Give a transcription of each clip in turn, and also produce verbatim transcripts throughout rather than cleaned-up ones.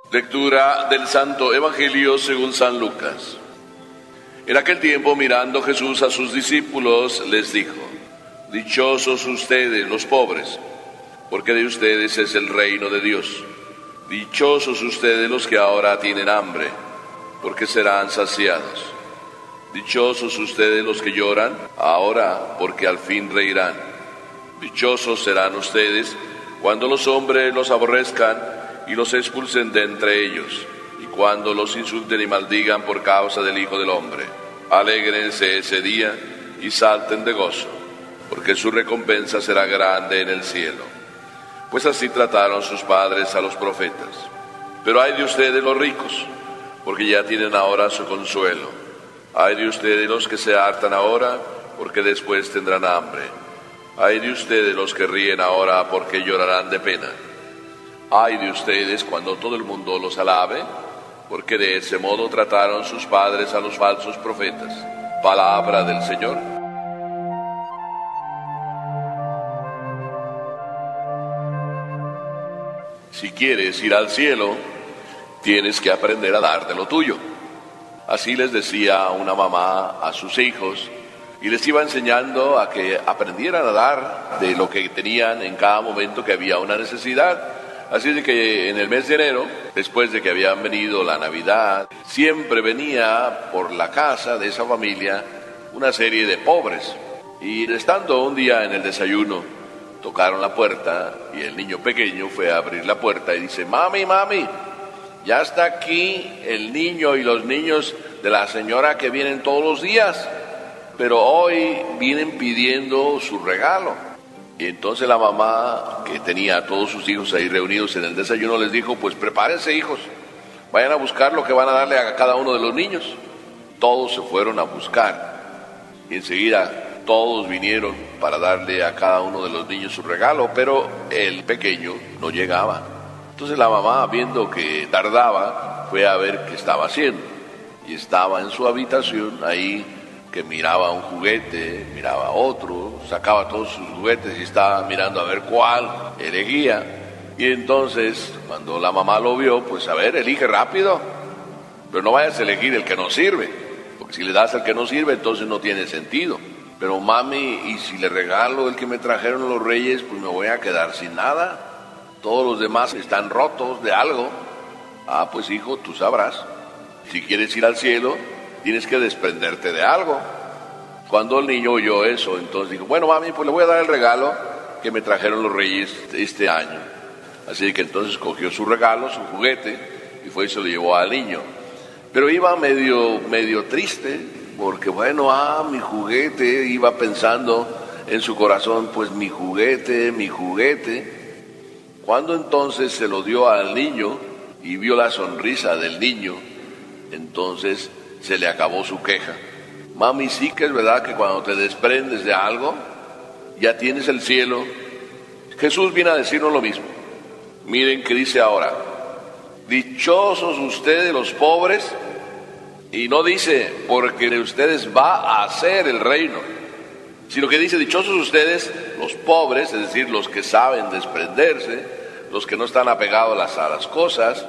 Lectura del Santo Evangelio según San Lucas. En aquel tiempo, mirando Jesús a sus discípulos, les dijo: Dichosos ustedes, los pobres, porque de ustedes es el reino de Dios. Dichosos ustedes los que ahora tienen hambre, porque serán saciados. Dichosos ustedes los que lloran, ahora, porque al fin reirán. Dichosos serán ustedes cuando los hombres los aborrezcan y los expulsen de entre ellos, y cuando los insulten y maldigan por causa del Hijo del Hombre. Alégrense ese día y salten de gozo, porque su recompensa será grande en el cielo. Pues así trataron sus padres a los profetas. Pero ay de ustedes los ricos, porque ya tienen ahora su consuelo. Ay de ustedes los que se hartan ahora, porque después tendrán hambre. Ay de ustedes los que ríen ahora, porque llorarán de pena. Ay de ustedes cuando todo el mundo los alabe, porque de ese modo trataron sus padres a los falsos profetas. Palabra del Señor. Si quieres ir al cielo, tienes que aprender a dar de lo tuyo. Así les decía una mamá a sus hijos, y les iba enseñando a que aprendieran a dar de lo que tenían en cada momento que había una necesidad. Así de que en el mes de enero, después de que habían venido la Navidad, siempre venía por la casa de esa familia una serie de pobres. Y estando un día en el desayuno, tocaron la puerta y el niño pequeño fue a abrir la puerta y dice: Mami, mami, ya está aquí el niño y los niños de la señora que vienen todos los días, pero hoy vienen pidiendo su regalo. Y entonces la mamá, que tenía a todos sus hijos ahí reunidos en el desayuno, les dijo: pues prepárense, hijos, vayan a buscar lo que van a darle a cada uno de los niños. Todos se fueron a buscar y enseguida todos vinieron para darle a cada uno de los niños su regalo, pero el pequeño no llegaba. Entonces la mamá, viendo que tardaba, fue a ver qué estaba haciendo. Y estaba en su habitación ahí, que miraba un juguete, miraba otro, sacaba todos sus juguetes y estaba mirando a ver cuál elegía. Y entonces, cuando la mamá lo vio, pues a ver, elige rápido, pero no vayas a elegir el que no sirve, porque si le das al que no sirve, entonces no tiene sentido. Pero mami, ¿y si le regalo el que me trajeron los reyes, pues me voy a quedar sin nada? Todos los demás están rotos de algo. Ah, pues hijo, tú sabrás. Si quieres ir al cielo, tienes que desprenderte de algo. Cuando el niño oyó eso, entonces dijo: bueno, mami, pues le voy a dar el regalo que me trajeron los reyes este año. Así que entonces cogió su regalo, su juguete, y fue y se lo llevó al niño. Pero iba medio, medio triste, porque bueno, ah, mi juguete, iba pensando en su corazón, pues mi juguete, mi juguete. Cuando entonces se lo dio al niño y vio la sonrisa del niño, entonces se le acabó su queja. Mami, sí que es verdad que cuando te desprendes de algo, ya tienes el cielo. Jesús viene a decirnos lo mismo. Miren que dice ahora: dichosos ustedes los pobres, y no dice porque de ustedes va a ser el reino, sino que dice: dichosos ustedes los pobres, es decir, los que saben desprenderse, los que no están apegados a las, a las cosas,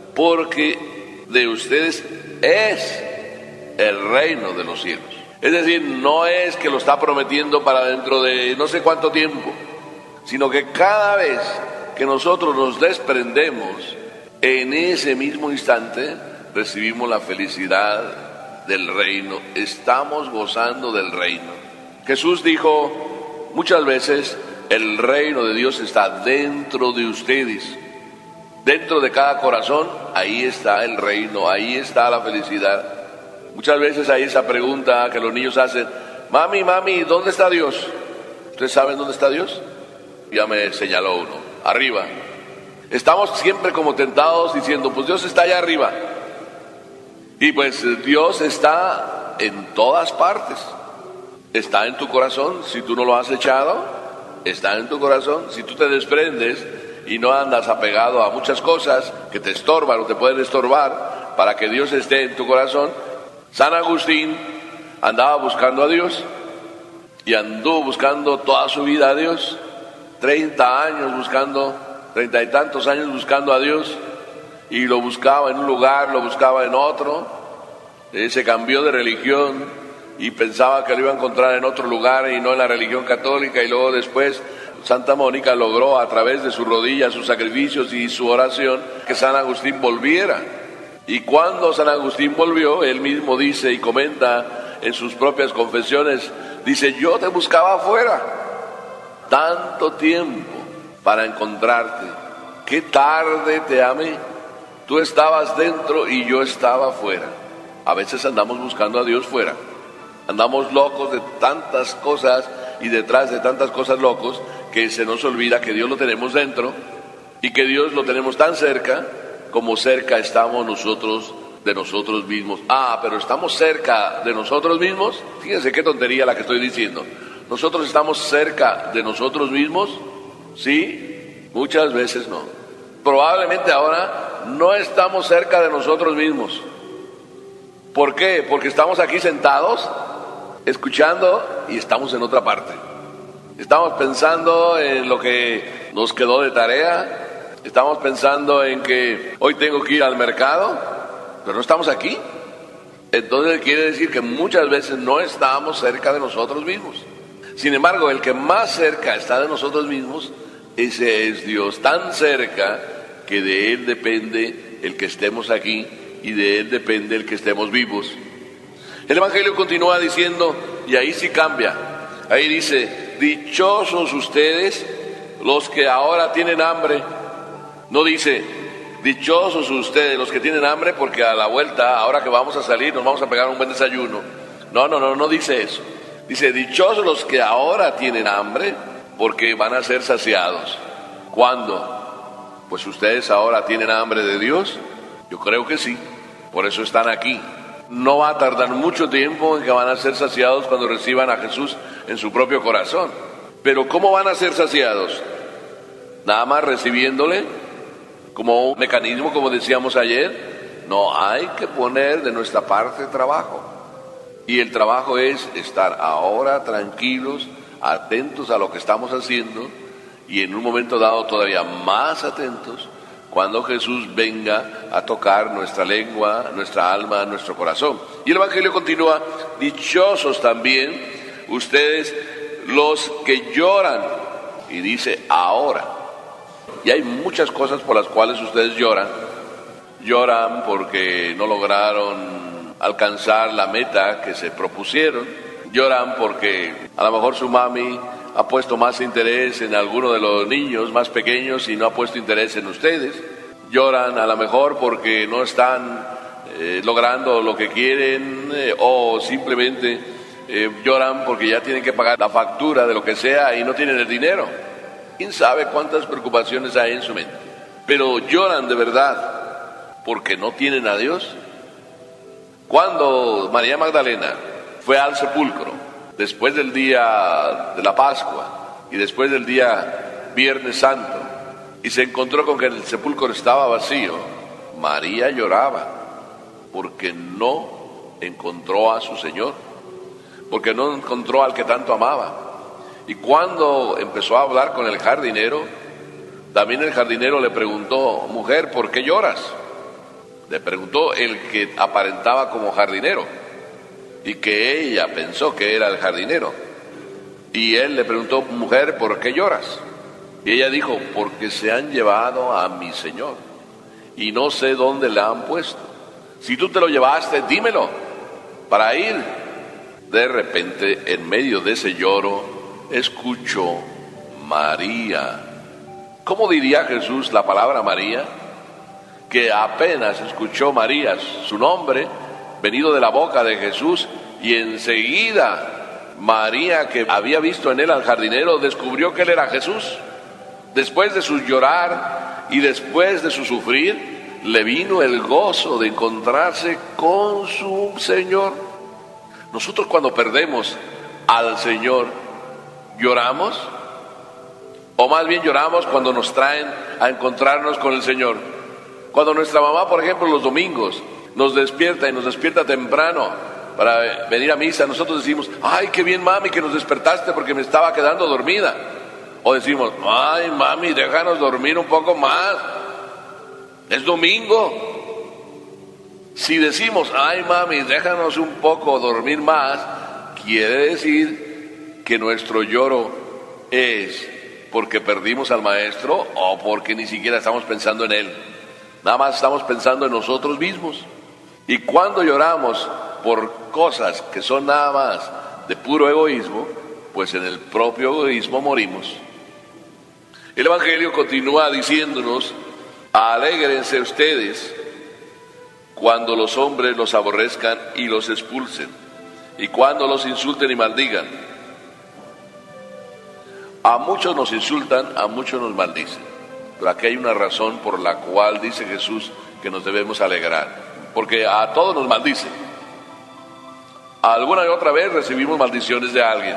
porque de ustedes es el reino de los cielos. Es decir, no es que lo está prometiendo para dentro de no sé cuánto tiempo, sino que cada vez que nosotros nos desprendemos, en ese mismo instante recibimos la felicidad del reino, estamos gozando del reino. Jesús dijo muchas veces: el reino de Dios está dentro de ustedes. Dentro de cada corazón, ahí está el reino, ahí está la felicidad. Muchas veces hay esa pregunta que los niños hacen: mami, mami, ¿dónde está Dios? ¿Ustedes saben dónde está Dios? Ya me señaló uno: arriba. Estamos siempre como tentados diciendo: pues Dios está allá arriba. Y pues Dios está en todas partes. Está en tu corazón, si tú no lo has echado, está en tu corazón. Si tú te desprendes y no andas apegado a muchas cosas que te estorban o te pueden estorbar para que Dios esté en tu corazón. San Agustín andaba buscando a Dios y anduvo buscando toda su vida a Dios, treinta años buscando, treinta y tantos años buscando a Dios, y lo buscaba en un lugar, lo buscaba en otro, eh, se cambió de religión y pensaba que lo iba a encontrar en otro lugar y no en la religión católica, y luego después Santa Mónica logró a través de sus rodillas, sus sacrificios y su oración que San Agustín volviera. Y cuando San Agustín volvió, él mismo dice y comenta en sus propias confesiones, dice: yo te buscaba afuera tanto tiempo para encontrarte, qué tarde te amé, tú estabas dentro y yo estaba afuera. A veces andamos buscando a Dios fuera, andamos locos de tantas cosas y detrás de tantas cosas locos que se nos olvida que Dios lo tenemos dentro y que Dios lo tenemos tan cerca como cerca estamos nosotros de nosotros mismos. Ah, pero estamos cerca de nosotros mismos. Fíjense qué tontería la que estoy diciendo. Nosotros estamos cerca de nosotros mismos, sí, muchas veces no. Probablemente ahora no estamos cerca de nosotros mismos. ¿Por qué? Porque estamos aquí sentados, escuchando, y estamos en otra parte. Estamos pensando en lo que nos quedó de tarea. Estamos pensando en que hoy tengo que ir al mercado, pero no estamos aquí. Entonces quiere decir que muchas veces no estamos cerca de nosotros mismos. Sin embargo, el que más cerca está de nosotros mismos, ese es Dios, tan cerca que de Él depende el que estemos aquí y de Él depende el que estemos vivos. El Evangelio continúa diciendo, y ahí sí cambia, ahí dice: dichosos ustedes los que ahora tienen hambre. No dice: dichosos ustedes los que tienen hambre porque a la vuelta, ahora que vamos a salir, nos vamos a pegar un buen desayuno. No, no, no, no dice eso. Dice: dichosos los que ahora tienen hambre porque van a ser saciados. ¿Cuándo? Pues ustedes ahora tienen hambre de Dios. Yo creo que sí, por eso están aquí. No va a tardar mucho tiempo en que van a ser saciados cuando reciban a Jesús en su propio corazón. Pero ¿cómo van a ser saciados? Nada más recibiéndole como un mecanismo, como decíamos ayer. No, hay que poner de nuestra parte trabajo. Y el trabajo es estar ahora tranquilos, atentos a lo que estamos haciendo, y en un momento dado todavía más atentos cuando Jesús venga a tocar nuestra lengua, nuestra alma, nuestro corazón. Y el Evangelio continúa: dichosos también ustedes los que lloran. Y dice ahora. Y hay muchas cosas por las cuales ustedes lloran. Lloran porque no lograron alcanzar la meta que se propusieron. Lloran porque a lo mejor su mami ha puesto más interés en alguno de los niños más pequeños y no ha puesto interés en ustedes. Lloran a lo mejor porque no están eh, logrando lo que quieren, eh, o simplemente eh, lloran porque ya tienen que pagar la factura de lo que sea y no tienen el dinero. ¿Quién sabe cuántas preocupaciones hay en su mente? Pero lloran de verdad porque no tienen a Dios. Cuando María Magdalena fue al sepulcro, después del día de la Pascua y después del día Viernes Santo, y se encontró con que el sepulcro estaba vacío, María lloraba porque no encontró a su Señor, porque no encontró al que tanto amaba. Y cuando empezó a hablar con el jardinero, también el jardinero le preguntó: mujer, ¿por qué lloras? Le preguntó el que aparentaba como jardinero y que ella pensó que era el jardinero. Y él le preguntó: mujer, ¿por qué lloras? Y ella dijo: porque se han llevado a mi Señor y no sé dónde le han puesto. Si tú te lo llevaste, dímelo para ir. De repente, en medio de ese lloro, escucho María. ¿Cómo diría Jesús la palabra María? Que apenas escuchó María su nombre, venido de la boca de Jesús, y enseguida María, que había visto en él al jardinero, descubrió que él era Jesús. Después de su llorar y después de su sufrir, le vino el gozo de encontrarse con su Señor. Nosotros, cuando perdemos al Señor, ¿lloramos? O más bien lloramos cuando nos traen a encontrarnos con el Señor. Cuando nuestra mamá, por ejemplo, los domingos nos despierta y nos despierta temprano para venir a misa, nosotros decimos: ay, qué bien, mami, que nos despertaste porque me estaba quedando dormida. O decimos: ay, mami, déjanos dormir un poco más. Es domingo. Si decimos, ay mami, déjanos un poco dormir más, quiere decir que nuestro lloro es porque perdimos al maestro o porque ni siquiera estamos pensando en él. Nada más estamos pensando en nosotros mismos. Y cuando lloramos por cosas que son nada más de puro egoísmo, pues en el propio egoísmo morimos. El Evangelio continúa diciéndonos, alégrense ustedes cuando los hombres los aborrezcan y los expulsen, y cuando los insulten y maldigan. A muchos nos insultan, a muchos nos maldicen, pero aquí hay una razón por la cual dice Jesús que nos debemos alegrar, porque a todos nos maldicen. Alguna y otra vez recibimos maldiciones de alguien,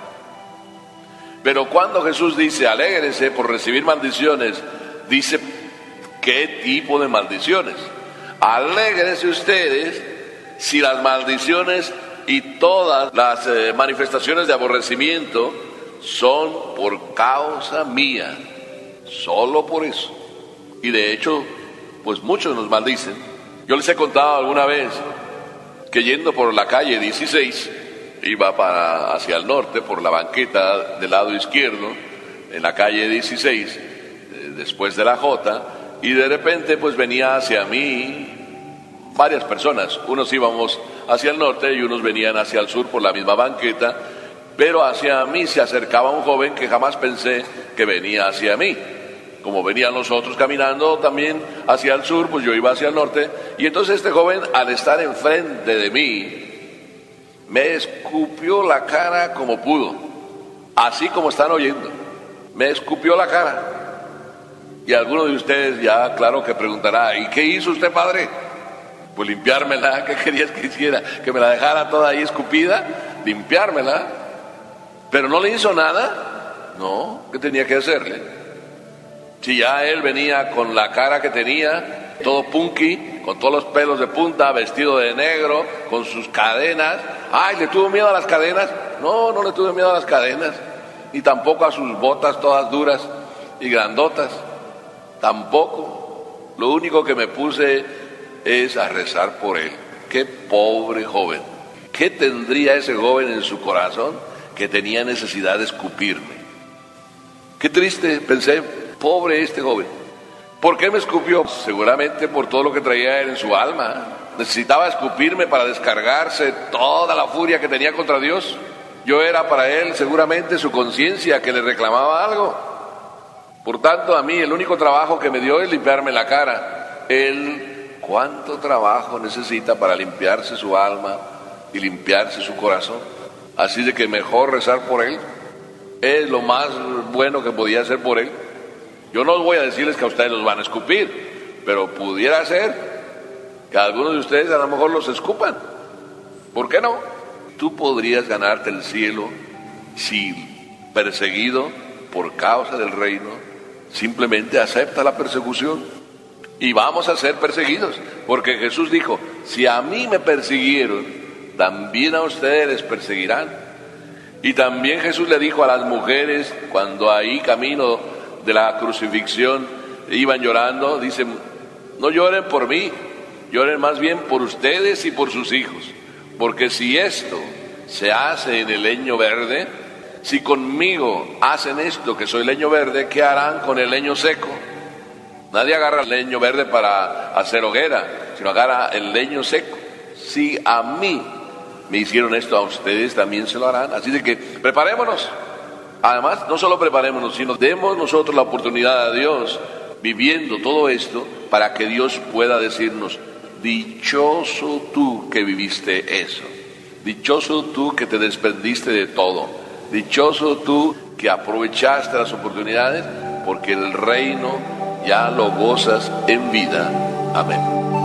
pero cuando Jesús dice alégrense por recibir maldiciones, dice qué tipo de maldiciones. Alégrense ustedes si las maldiciones y todas las eh, manifestaciones de aborrecimiento son por causa mía, solo por eso. Y de hecho, pues muchos nos maldicen. Yo les he contado alguna vez que yendo por la calle dieciséis, iba para hacia el norte por la banqueta del lado izquierdo, en la calle dieciséis, eh, después de la J, y de repente pues venía hacia mí varias personas. Unos íbamos hacia el norte y unos venían hacia el sur por la misma banqueta, pero hacia mí se acercaba un joven que jamás pensé que venía hacia mí. Como venían los otros caminando también hacia el sur, pues yo iba hacia el norte, y entonces este joven, al estar enfrente de mí, me escupió la cara como pudo, así como están oyendo, me escupió la cara. Y alguno de ustedes ya claro que preguntará, ¿y qué hizo usted, padre? Pues limpiármela. ¿Qué querías que hiciera? ¿Que me la dejara toda ahí escupida? Limpiármela. ¿Pero no le hizo nada? No, ¿qué tenía que hacerle? Si ya él venía con la cara que tenía, todo punky, con todos los pelos de punta, vestido de negro, con sus cadenas. Ay, ¿le tuvo miedo a las cadenas? No, no le tuve miedo a las cadenas, ni tampoco a sus botas todas duras y grandotas. Tampoco. Lo único que me puse es a rezar por él. Qué pobre joven. ¿Qué tendría ese joven en su corazón que tenía necesidad de escupirme? Qué triste, pensé, pobre este joven. ¿Por qué me escupió? Seguramente por todo lo que traía él en su alma. Necesitaba escupirme para descargarse toda la furia que tenía contra Dios. Yo era para él seguramente su conciencia que le reclamaba algo. Por tanto, a mí el único trabajo que me dio es limpiarme la cara. Él, ¿cuánto trabajo necesita para limpiarse su alma y limpiarse su corazón? Así de que mejor rezar por él. Es lo más bueno que podía hacer por él. Yo no voy a decirles que a ustedes los van a escupir, pero pudiera ser que algunos de ustedes a lo mejor los escupan. ¿Por qué no? Tú podrías ganarte el cielo si, perseguido por causa del reino, simplemente acepta la persecución. Y vamos a ser perseguidos, porque Jesús dijo, si a mí me persiguieron, también a ustedes les perseguirán. Y también Jesús le dijo a las mujeres, cuando ahí camino de la crucifixión iban llorando, dicen, no lloren por mí, lloren más bien por ustedes y por sus hijos, porque si esto se hace en el leño verde, si conmigo hacen esto que soy leño verde, ¿qué harán con el leño seco? Nadie agarra el leño verde para hacer hoguera, sino agarra el leño seco. Si a mí me hicieron esto, a ustedes también se lo harán. Así de que preparémonos. Además, no solo preparémonos, sino demos nosotros la oportunidad a Dios, viviendo todo esto, para que Dios pueda decirnos, dichoso tú que viviste eso, dichoso tú que te desprendiste de todo, dichoso tú que aprovechaste las oportunidades, porque el reino ya lo gozas en vida. Amén.